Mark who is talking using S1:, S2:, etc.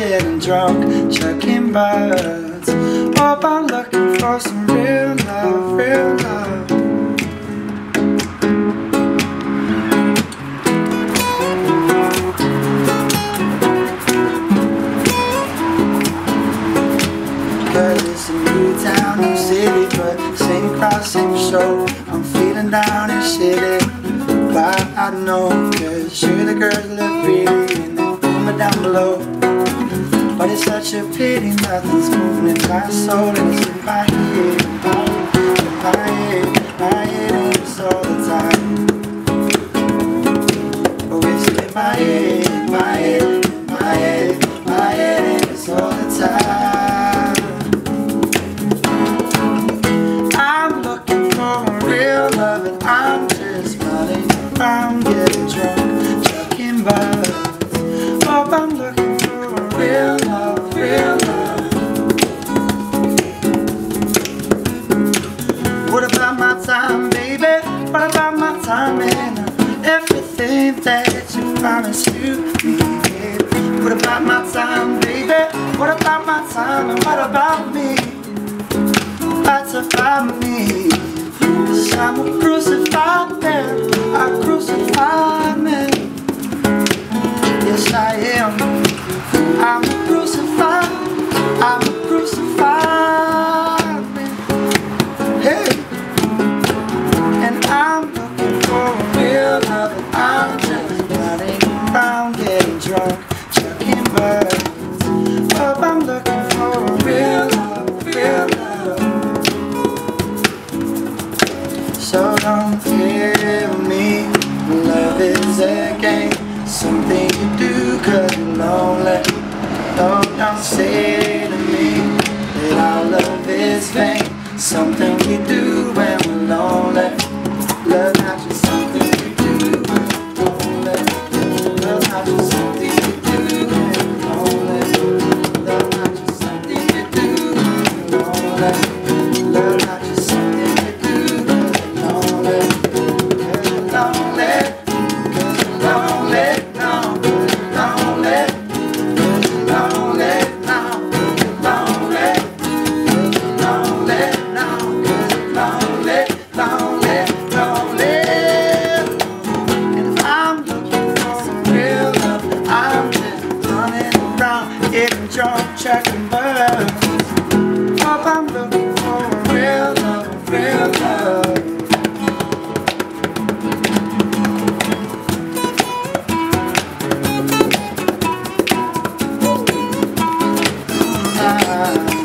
S1: getting drunk, chucking birds. Hope I'm looking for some real love, real love. Cause it's a new town, new city, but same crowd, same show. I'm feeling down and shitty. Why, I don't know, cause sure the girls look pretty and they put me down below. But it's such a pity nothing's moving in my soul, and it's in my head, my head, and it's all the time. Oh, it's in my head, my head, my head, my head, and it's all the time. I'm looking for a real love, and I'm just running around getting drunk, chucking birds. Hope I'm looking for a real love, real love. What about my time, baby? What about my time and everything that you promised to me, baby? What about my time, baby? What about my time and what about me? That's about me. 'Cause I'm a crucified man, a crucified man. Yes, I am. I'm a crucified, I'm a crucified man. Hey, and I'm looking for a real love, and I'm just running around getting drunk, chucking birds. Hope I'm looking for a real love, real love. So don't tell me love is a game, something you do 'cause you're lonely. No, don't say to me that our love is vain, something we do when we're lonely. Love not just something we do when we're lonely. Love not just something we do when we're lonely. Love not just something we do when we're lonely. Love not just something we do when we're lonely. 'Cause we're lonely, 'cause we're lonely, no, 'cause we're lonely. Lonely now, lonely, lonely now, lonely, lonely, lonely. And I'm looking for some real love. I'm just running around, getting drunk, checking birds. Hope I'm looking for a real love, real love. Ah.